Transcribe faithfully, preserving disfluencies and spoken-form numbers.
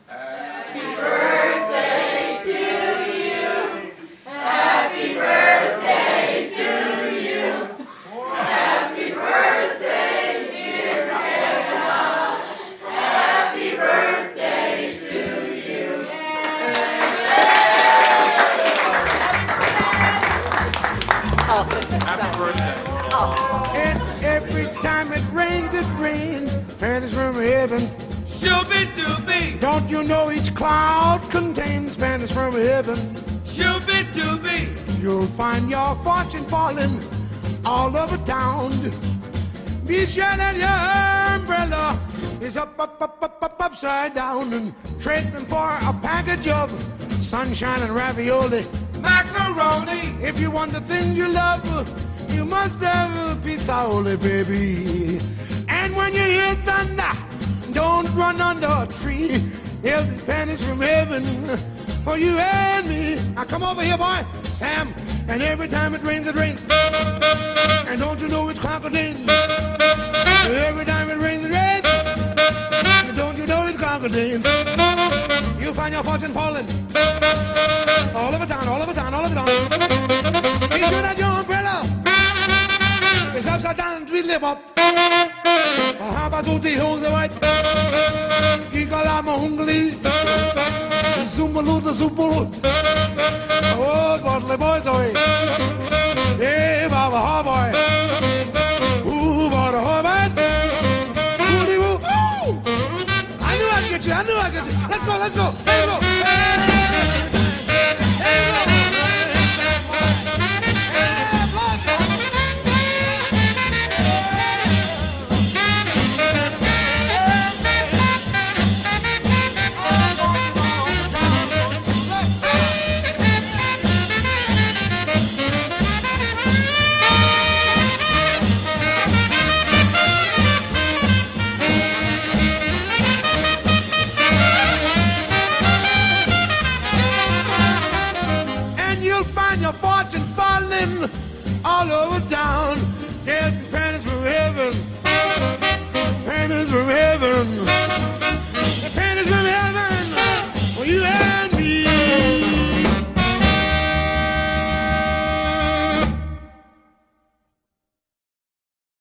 Happy birthday to you. Happy birthday to you. Happy birthday, dear Grandma. Happy birthday to you. Oh, this is Happy birthday. Oh. And every time it rains, it rains. Pennies from heaven. Shooby-dooby. Don't you know each cloud contains pennies from heaven? Shooby-dooby. You'll find your fortune falling all over town. Be sure that your umbrella is up, up, up, up, up, upside down, and trade them for a package of sunshine and ravioli. Macaroni. If you want the thing you love, you must have a pizza-oli, baby. And when you hear thunder, don't run under a tree. There'll be pennies from heaven for you and me. Now come over here, boy, Sam. And every time it rains, it rains. And don't you know it's crocodile? Every time it rains, it rains. And don't you know it's crocodile? You'll find your fortune falling all over town, all over town, all over town. Be sure that your umbrella is upside down, tweedle him up. Habazut die Hose weit, Gigalama Hungli, Zumbalu the Zumbalu. Oh, Bodley boys, oi. Hey, Baba Harboy. Ooh, Baba Harboy. Woody woo. Oh! I knew I'd get you, I knew I'd get you. Let's go, let's go.